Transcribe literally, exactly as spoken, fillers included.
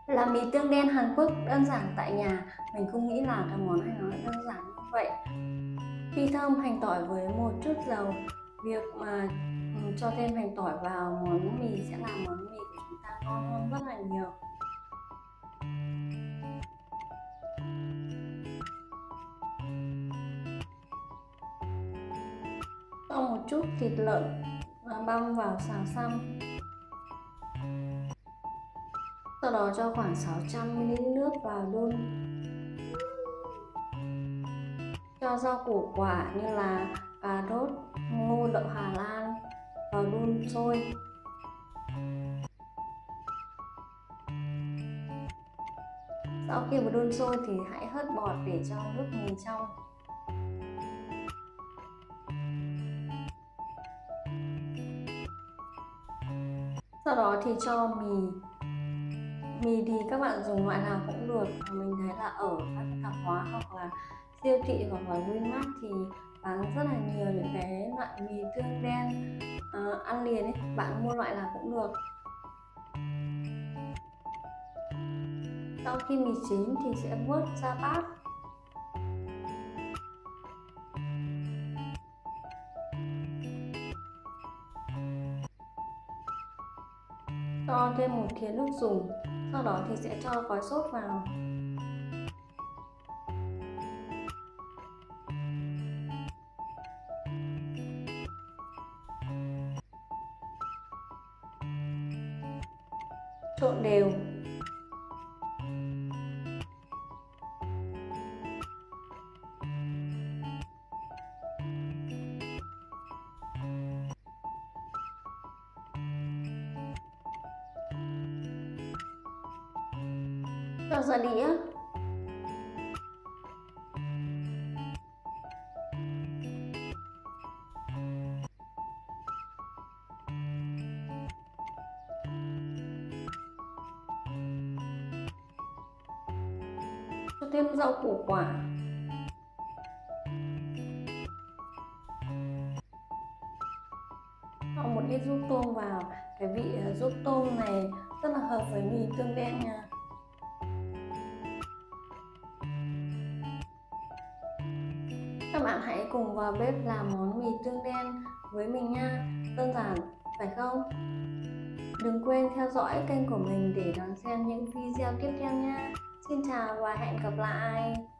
Làm mì tương đen Hàn Quốc đơn giản tại nhà, mình không nghĩ là cái món này nó đơn giản như vậy. Phi thơm hành tỏi với một chút dầu. Việc mà ừ, cho thêm hành tỏi vào món mì sẽ làm món mì của chúng ta ngon hơn rất là nhiều. Cho một chút thịt lợn băm vào xào xăm. Sau đó cho khoảng sáu trăm mi li lít nước vào đun. Cho rau củ quả như là cà rốt, ngô, đậu Hà Lan vào đun sôi. Sau khi vào đun sôi thì hãy hớt bọt để cho nước mì trong. Sau đó thì cho mì. Mì thì các bạn dùng loại nào cũng được. Mình thấy là ở các tạp hóa hoặc là siêu thị hoặc là Winmart thì bán rất là nhiều những cái loại mì tương đen uh, ăn liền ấy. Bạn mua loại nào cũng được. Sau khi mì chín thì sẽ vớt ra bát. Cho thêm một thìa nước dùng. Sau đó thì sẽ cho gói sốt vào. Trộn đều. Cho ra đĩa. Cho thêm rau củ quả. Cho một ít ruốc tôm vào. Cái vị ruốc tôm này rất là hợp với mì tương đen nha. Các bạn hãy cùng vào bếp làm món mì tương đen với mình nha. Đơn giản, phải không? Đừng quên theo dõi kênh của mình để đón xem những video tiếp theo nha. Xin chào và hẹn gặp lại.